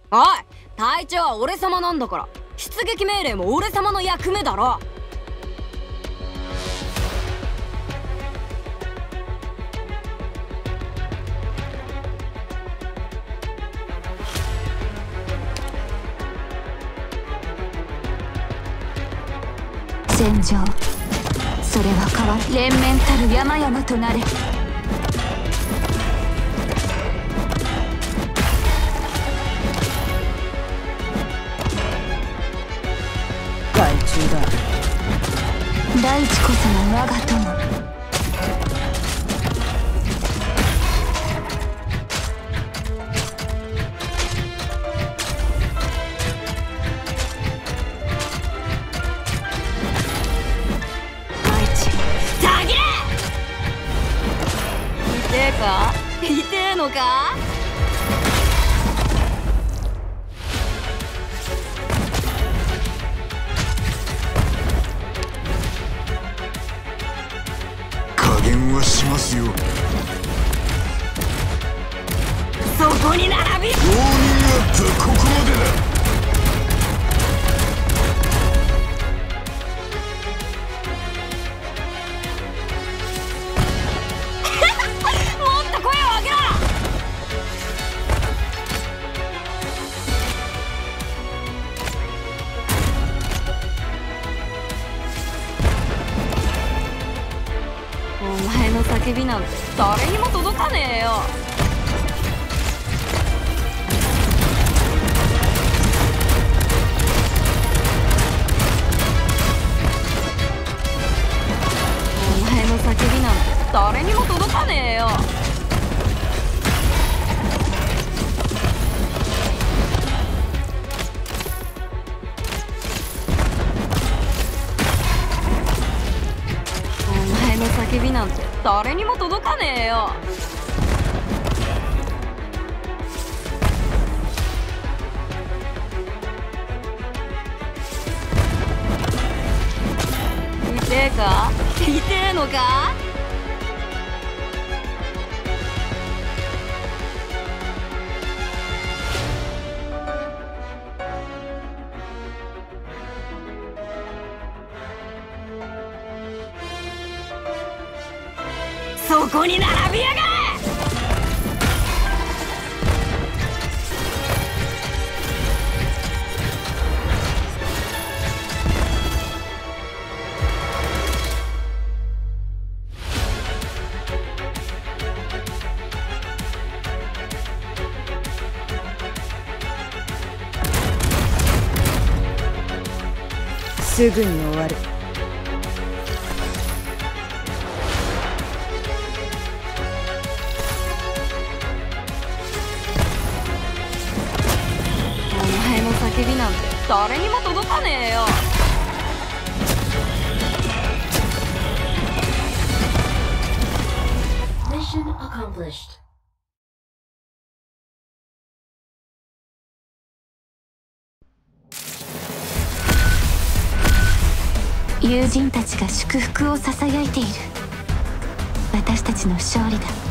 おい、隊長は俺様なんだから、出撃命令も俺様の役目だろ。 戦場、それは変わり連綿たる山々となれ。 害虫だ。 大地こそが我が友。 痛えのか？ 加減はしますよ。 そこに並び。 容認あったここまでだ。 叫びなんて誰にも届かねえよ。お前の叫びなんて誰にも届かねえよ。お前の叫びなんて誰にも届かねえよ。痛えか？痛えのか？そこに並びやがれ！すぐに終わる。叫びなんて誰にも届かねえよ。 Mission accomplished. 友人たちが祝福をささやいている。私たちの勝利だ。